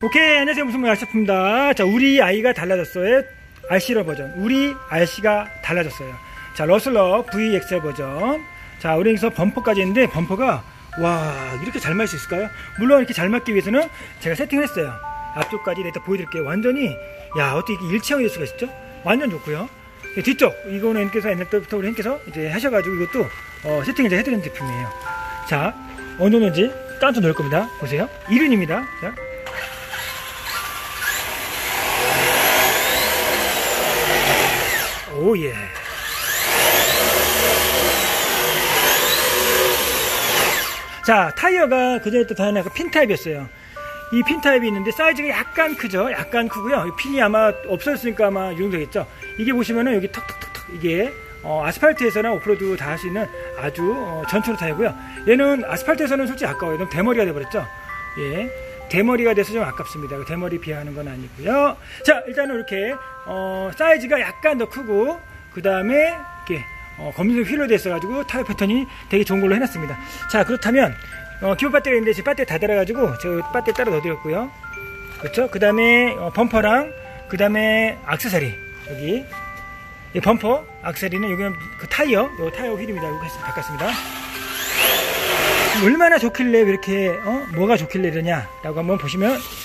오케이, 안녕하세요. 무슨 알씨입니다. 자, 우리 아이가 달라졌어요. RC러 버전. 우리 RC가 달라졌어요. 자, 러슬러 VXL 버전. 자, 우리 여기서 범퍼까지 했는데, 범퍼가, 와, 이렇게 잘 맞을 수 있을까요? 물론 이렇게 잘 맞기 위해서는 제가 세팅을 했어요. 앞쪽까지 내가 보여드릴게요. 완전히, 야, 어떻게 이렇게 일체형이 될 수가 있죠? 완전 좋고요. 뒤쪽, 이거는 형께서 옛날 때부터 우리 형께서 이제 하셔가지고 이것도, 세팅을 이제 해드리는 제품이에요. 자, 어느 정도인지 깜짝 놀랄 겁니다. 보세요. 1륜입니다. 자. 오예. 자, 타이어가 그전에 또 다른 핀 타입이었어요. 이 핀 타입이 있는데 사이즈가 약간 크죠. 약간 크고요. 핀이 아마 없어졌으니까 아마 이 정도 되겠죠. 이게 보시면은 여기 턱턱턱턱 이게 아스팔트에서나 오프로드 다 할 수 있는 아주 전초로 타이고요. 얘는 아스팔트에서는 솔직히 아까워요. 너무 대머리가 돼버렸죠. 예. 대머리가 돼서 좀 아깝습니다. 대머리 비하하는 건 아니고요. 자, 일단은 이렇게 사이즈가 약간 더 크고 그 다음에 이렇게 검은색 휠로 됐어가지고 타이어 패턴이 되게 좋은 걸로 해놨습니다. 자, 그렇다면 기본 배터리가 있는데 지금 배터리 다 달아가지고 제가 배터리 따로 넣어드렸고요. 그렇죠? 그 다음에 범퍼랑 그 다음에 액세서리 여기 이 범퍼 액세서리는 여기는 그 타이어 휠입니다. 이거 바꿨습니다. 얼마나 좋길래 왜 이렇게 뭐가 좋길래 이러냐 라고 한번 보시면